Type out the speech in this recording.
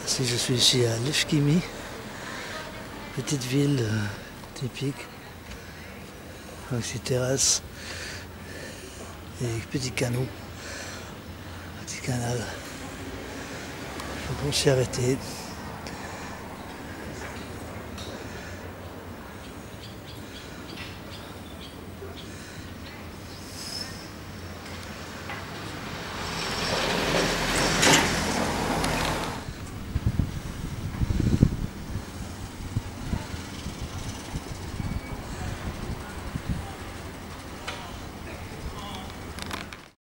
Si je suis ici à Lefkimi, petite ville typique, avec ses terrasses et petits canaux, petit canal. Donc on s'y est arrêté.